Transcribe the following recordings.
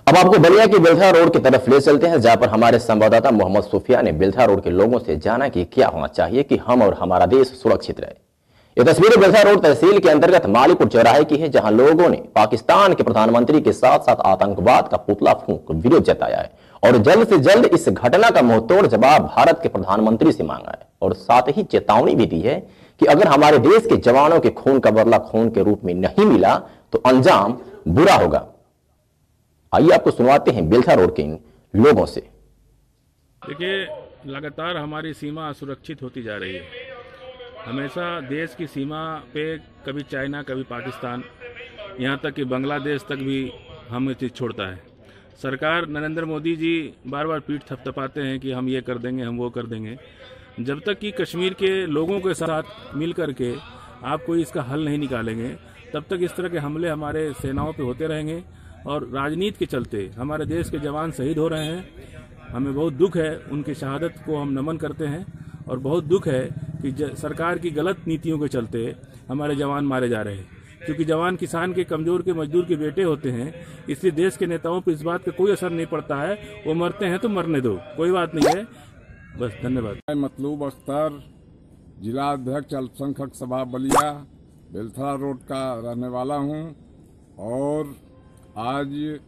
अब आपको बलिया की बिल्था रोड की तरफ ले चलते हैं, जहां पर हमारे संवाददाता मोहम्मद सुफिया ने बिल्था रोड के लोगों से जाना कि क्या होना चाहिए कि हम और हमारा देश सुरक्षित रहे। ये तस्वीर बिल्था रोड तहसील के अंतर्गत मालीपुर चौराहे की है, जहां लोगों ने पाकिस्तान के प्रधानमंत्री के साथ साथ आतंकवाद का पुतला फूंक विरोध जताया है और जल्द से जल्द इस घटना का मुंहतोड़ जवाब भारत के प्रधानमंत्री से मांगा है और साथ ही चेतावनी भी दी है कि अगर हमारे देश के जवानों के खून का बदला खून के रूप में नहीं मिला तो अंजाम बुरा होगा। आइए आपको सुनवाते हैं बिल्था रोड के इन लोगों से। देखिए, लगातार हमारी सीमा असुरक्षित होती जा रही है। हमेशा देश की सीमा पे कभी चाइना कभी पाकिस्तान, यहाँ तक कि बांग्लादेश तक भी हमें चीज़ छोड़ता है। सरकार नरेंद्र मोदी जी बार बार पीठ थपथपाते हैं कि हम ये कर देंगे, हम वो कर देंगे। जब तक कि कश्मीर के लोगों के साथ मिल करके आप कोई इसका हल नहीं निकालेंगे, तब तक इस तरह के हमले हमारे सेनाओं पे होते रहेंगे और राजनीति के चलते हमारे देश के जवान शहीद हो रहे हैं। हमें बहुत दुख है, उनकी शहादत को हम नमन करते हैं और बहुत दुख है कि सरकार की गलत नीतियों के चलते हमारे जवान मारे जा रहे हैं। क्योंकि जवान किसान के, कमजोर के, मजदूर के बेटे होते हैं, इसलिए देश के नेताओं पर इस बात का कोई असर नहीं पड़ता है। वो मरते हैं तो मरने दो, कोई बात नहीं है। बस, धन्यवाद। मतलूब अख्तर, जिला अध्यक्ष अल्पसंख्यक सभा बलिया, बिल्था रोड का रहने वाला हूँ और आज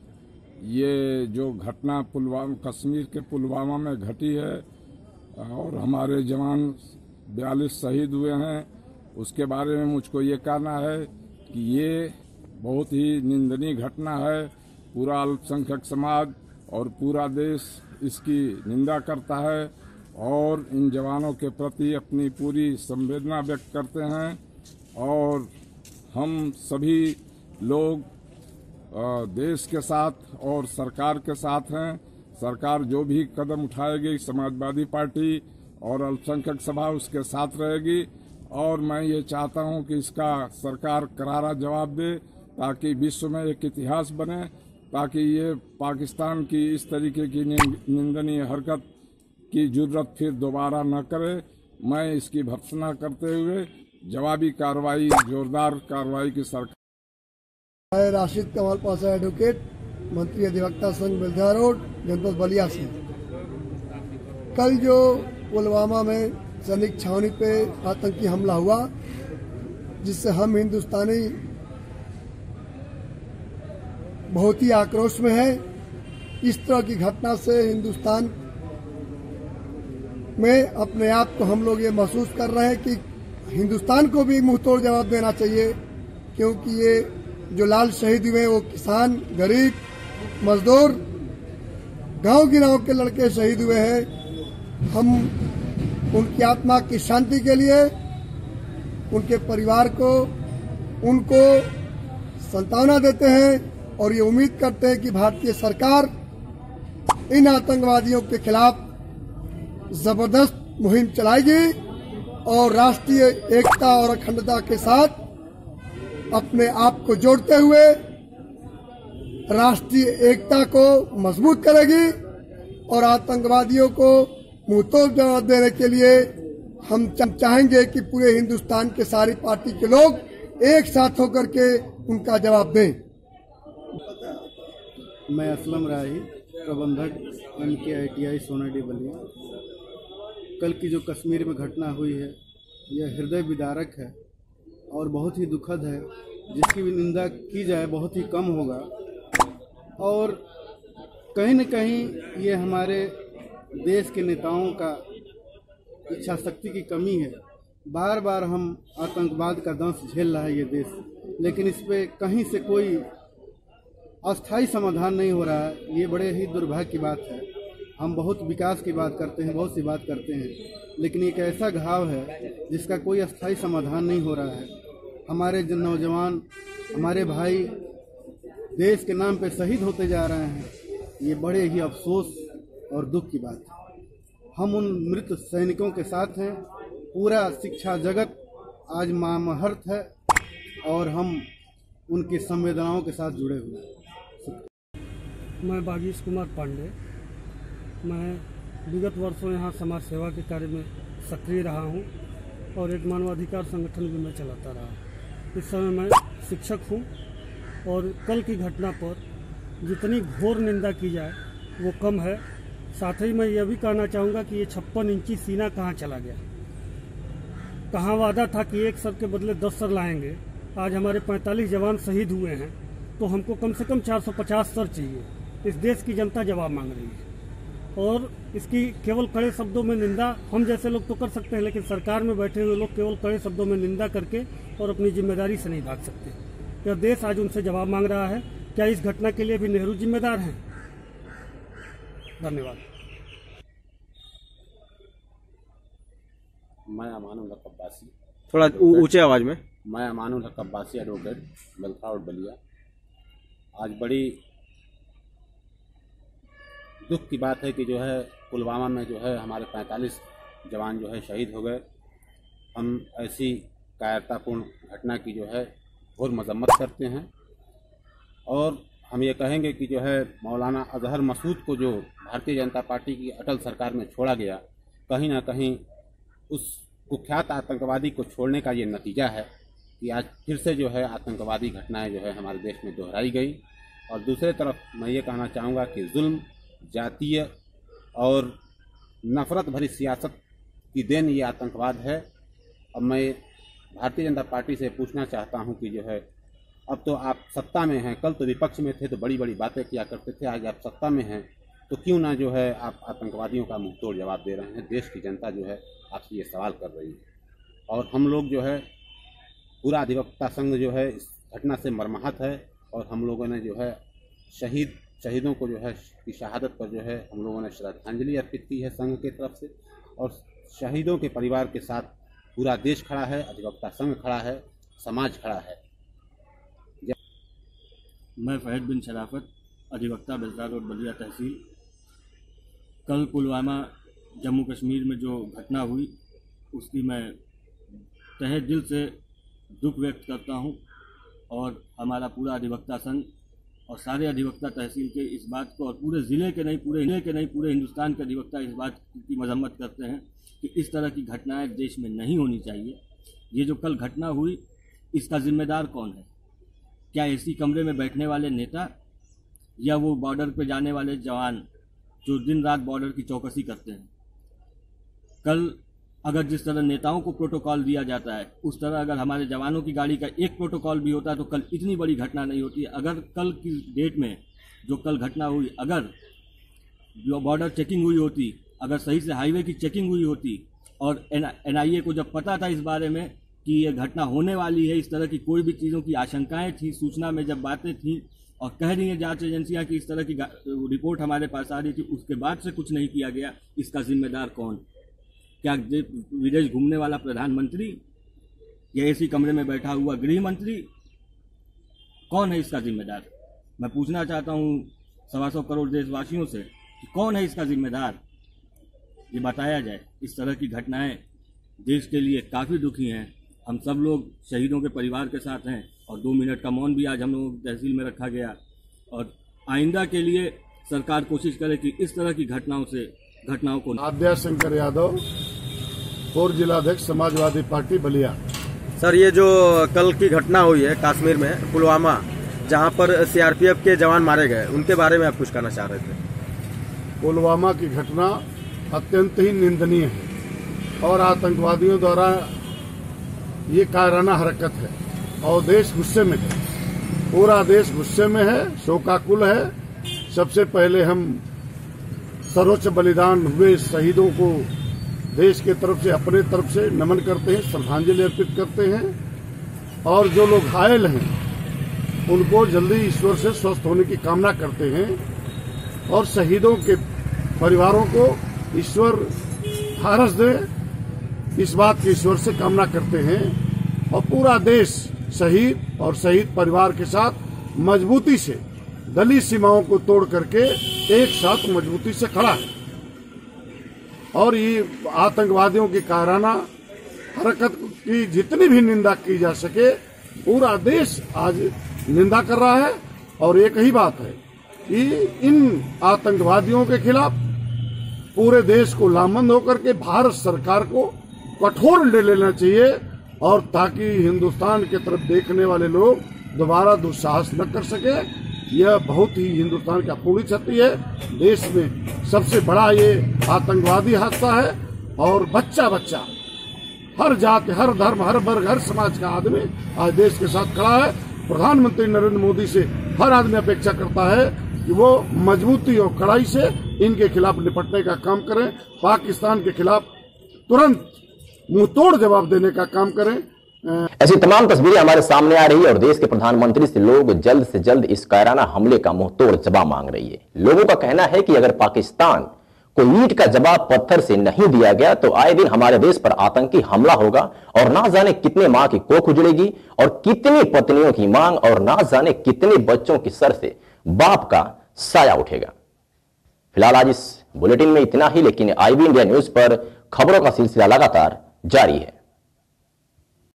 ये जो घटना कश्मीर के पुलवामा में घटी है और हमारे जवान 42 शहीद हुए हैं, उसके बारे में मुझको ये कहना है कि ये बहुत ही निंदनीय घटना है। पूरा अल्पसंख्यक समाज और पूरा देश इसकी निंदा करता है और इन जवानों के प्रति अपनी पूरी संवेदना व्यक्त करते हैं और हम सभी लोग देश के साथ और सरकार के साथ हैं। सरकार जो भी कदम उठाएगी, समाजवादी पार्टी और अल्पसंख्यक सभा उसके साथ रहेगी और मैं ये चाहता हूं कि इसका सरकार करारा जवाब दे ताकि विश्व में एक इतिहास बने, ताकि ये पाकिस्तान की इस तरीके की निंदनीय हरकत की जरूरत फिर दोबारा न करे। मैं इसकी भर्त्सना करते हुए जवाबी कार्रवाई, जोरदार कार्रवाई की सरकार। राशिद कमाल पासा एडवोकेट, मंत्री अधिवक्ता संघ बिल्था रोड, जनपद बलिया से। कल जो पुलवामा में सैनिक छावनी पे आतंकी हमला हुआ, जिससे हम हिंदुस्तानी बहुत ही आक्रोश में है। इस तरह की घटना से हिंदुस्तान में अपने आप को हम लोग ये महसूस कर रहे हैं कि हिंदुस्तान को भी मुंहतोड़ जवाब देना चाहिए, क्योंकि ये जो लाल शहीद हुए वो किसान, गरीब, मजदूर, गांव के लड़के शहीद हुए हैं। हम उनकी आत्मा की शांति के लिए, उनके परिवार को, उनको सांत्वना देते हैं और ये उम्मीद करते हैं कि भारतीय सरकार इन आतंकवादियों के खिलाफ जबरदस्त मुहिम चलाएगी और राष्ट्रीय एकता और अखंडता के साथ अपने आप को जोड़ते हुए राष्ट्रीय एकता को मजबूत करेगी और आतंकवादियों को मुंहतोड़ जवाब देने के लिए हम चाहेंगे कि पूरे हिंदुस्तान के सारी पार्टी के लोग एक साथ होकर के उनका जवाब दें। मैं असलम राही, प्रबंधक MKITI सोनाडी बलिया। कल की जो कश्मीर में घटना हुई है यह हृदय विदारक है और बहुत ही दुखद है। जिसकी भी निंदा की जाए बहुत ही कम होगा और कहीं न कहीं ये हमारे देश के नेताओं का इच्छा शक्ति की कमी है। बार बार हम आतंकवाद का दंश झेल रहा है ये देश, लेकिन इस पे कहीं से कोई अस्थायी समाधान नहीं हो रहा है। ये बड़े ही दुर्भाग्य की बात है। हम बहुत विकास की बात करते हैं, बहुत सी बात करते हैं, लेकिन एक ऐसा घाव है जिसका कोई अस्थायी समाधान नहीं हो रहा है। हमारे नौजवान, हमारे भाई देश के नाम पे शहीद होते जा रहे हैं। ये बड़े ही अफसोस और दुख की बात है। हम उन मृत सैनिकों के साथ हैं। पूरा शिक्षा जगत आज मामहर्त है और हम उनकी संवेदनाओं के साथ जुड़े हुए हैं। मैं बागीश कुमार पांडे, मैं विगत वर्षों यहाँ समाज सेवा के कार्य में सक्रिय रहा हूँ और एक मानवाधिकार संगठन भी मैं चलाता रहा। इस समय मैं शिक्षक हूँ और कल की घटना पर जितनी घोर निंदा की जाए वो कम है। साथ ही मैं यह भी कहना चाहूँगा कि ये 56 इंची सीना कहाँ चला गया। कहाँ वादा था कि 1 सर के बदले 10 सर लाएंगे। आज हमारे 45 जवान शहीद हुए हैं, तो हमको कम से कम 450 सर चाहिए। इस देश की जनता जवाब मांग रही है और इसकी केवल कड़े शब्दों में निंदा हम जैसे लोग तो कर सकते हैं, लेकिन सरकार में बैठे हुए लोग केवल कड़े शब्दों में निंदा करके और अपनी जिम्मेदारी से नहीं भाग सकते। यह देश आज उनसे जवाब मांग रहा है। क्या इस घटना के लिए भी नेहरू जिम्मेदार हैं? धन्यवाद। मैं अमानुल हक अब्बासी, थोड़ा ऊंचे आवाज में। मैं अमानुल हक अब्बासी एडवोकेट, बेलथा रोड बलिया। आज बड़ी दुख की बात है कि जो है पुलवामा में जो है हमारे 45 जवान जो है शहीद हो गए। हम ऐसी कायरतापूर्ण घटना की जो है घोर मजम्मत करते हैं और हम ये कहेंगे कि जो है मौलाना अजहर मसूद को जो भारतीय जनता पार्टी की अटल सरकार में छोड़ा गया, कहीं ना कहीं उस कुख्यात आतंकवादी को छोड़ने का ये नतीजा है कि आज फिर से जो है आतंकवादी घटनाएं जो है हमारे देश में दोहराई गई। और दूसरे तरफ मैं ये कहना चाहूँगा कि जुल्म, जातीय और नफरत भरी सियासत की देन ये आतंकवाद है। अब मैं भारतीय जनता पार्टी से पूछना चाहता हूँ कि जो है अब तो आप सत्ता में हैं, कल तो विपक्ष में थे तो बड़ी बड़ी बातें किया करते थे, आज आप सत्ता में हैं तो क्यों ना जो है आप आतंकवादियों का मुंहतोड़ जवाब दे रहे हैं। देश की जनता जो है आपसे ये सवाल कर रही है और हम लोग जो है पूरा अधिवक्ता संघ जो है इस घटना से मर्माहत है और हम लोगों ने जो है शहीदों को जो है की शहादत पर जो है हम लोगों ने श्रद्धांजलि अर्पित की है संघ की तरफ से। और शहीदों के परिवार के साथ पूरा देश खड़ा है, अधिवक्ता संघ खड़ा है, समाज खड़ा है। मैं फहद बिन शराफत, अधिवक्ता बेलथा रोड बलिया तहसील। कल पुलवामा जम्मू कश्मीर में जो घटना हुई उसकी मैं तहे दिल से दुख व्यक्त करता हूं और हमारा पूरा अधिवक्ता संघ और सारे अधिवक्ता तहसील के इस बात को और पूरे ज़िले के नहीं पूरे हिंदुस्तान के अधिवक्ता इस बात की मजम्मत करते हैं कि इस तरह की घटनाएं देश में नहीं होनी चाहिए। ये जो कल घटना हुई इसका जिम्मेदार कौन है? क्या एसी कमरे में बैठने वाले नेता या वो बॉर्डर पे जाने वाले जवान जो दिन रात बॉर्डर की चौकसी करते हैं? कल अगर जिस तरह नेताओं को प्रोटोकॉल दिया जाता है उस तरह अगर हमारे जवानों की गाड़ी का एक प्रोटोकॉल भी होता तो कल इतनी बड़ी घटना नहीं होती। अगर कल की डेट में जो कल घटना हुई, अगर जो बॉर्डर चेकिंग हुई होती, अगर सही से हाईवे की चेकिंग हुई होती और NIA को जब पता था इस बारे में कि ये घटना होने वाली है, इस तरह की कोई भी चीज़ों की आशंकाएं थी, सूचना में जब बातें थी और कह रही हैं जांच एजेंसियां कि इस तरह की रिपोर्ट हमारे पास आ रही थी, उसके बाद से कुछ नहीं किया गया, इसका जिम्मेदार कौन? क्या विदेश घूमने वाला प्रधानमंत्री या एसी कमरे में बैठा हुआ गृह मंत्री? कौन है इसका जिम्मेदार? मैं पूछना चाहता हूं 125 करोड़ देशवासियों से कि कौन है इसका जिम्मेदार, ये बताया जाए। इस तरह की घटनाएं देश के लिए काफ़ी दुखी हैं। हम सब लोग शहीदों के परिवार के साथ हैं और 2 मिनट का मौन भी आज हम लोगों की तहसील में रखा गया और आइंदा के लिए सरकार कोशिश करे कि इस तरह की घटनाओं को। आद्या शंकर यादव, पूर्व जिलाध्यक्ष समाजवादी पार्टी बलिया। सर, ये जो कल की घटना हुई है कश्मीर में पुलवामा, जहां पर CRPF के जवान मारे गए, उनके बारे में आप कुछ कहना चाह रहे थे? पुलवामा की घटना अत्यंत ही निंदनीय है और आतंकवादियों द्वारा ये कायराना हरकत है और देश गुस्से में है, पूरा देश गुस्से में है, शोकाकुल है। सबसे पहले हम सर्वोच्च बलिदान हुए शहीदों को देश के तरफ से, अपने तरफ से नमन करते हैं, श्रद्धांजलि अर्पित करते हैं और जो लोग घायल हैं उनको जल्दी ईश्वर से स्वस्थ होने की कामना करते हैं और शहीदों के परिवारों को ईश्वर ढाढ़स दे, इस बात की ईश्वर से कामना करते हैं और पूरा देश शहीद और शहीद परिवार के साथ मजबूती से दलीय सीमाओं को तोड़ करके एक साथ मजबूती से खड़ा है और ये आतंकवादियों की कायराना हरकत की जितनी भी निंदा की जा सके पूरा देश आज निंदा कर रहा है। और एक ही बात है कि इन आतंकवादियों के खिलाफ पूरे देश को लामबंद होकर के भारत सरकार को कठोर निर्णय लेना चाहिए और ताकि हिंदुस्तान की तरफ देखने वाले लोग दोबारा दुस्साहस न कर सके यह बहुत ही हिंदुस्तान की अपूर्णी क्षति है। देश में सबसे बड़ा ये आतंकवादी हादसा है और बच्चा बच्चा हर जाति, हर धर्म, हर वर्ग, हर समाज का आदमी आज देश के साथ खड़ा है। प्रधानमंत्री नरेंद्र मोदी से हर आदमी अपेक्षा करता है कि वो मजबूती और कड़ाई से इनके खिलाफ निपटने का काम करें, पाकिस्तान के खिलाफ तुरंत मुंहतोड़ जवाब देने का काम करें। ऐसी तमाम तस्वीरें हमारे सामने आ रही है और देश के प्रधानमंत्री से लोग जल्द से जल्द इस कायराना हमले का मुंहतोड़ जवाब मांग रही है। लोगों का कहना है कि अगर पाकिस्तान को ईंट का जवाब पत्थर से नहीं दिया गया तो आए दिन हमारे देश पर आतंकी हमला होगा और ना जाने कितने मां की कोख उजड़ेगी और कितनी पत्नियों की मांग और ना जाने कितने बच्चों की सर से बाप का साया उठेगा। फिलहाल आज इस बुलेटिन में इतना ही, लेकिन IB इंडिया न्यूज पर खबरों का सिलसिला लगातार जारी है।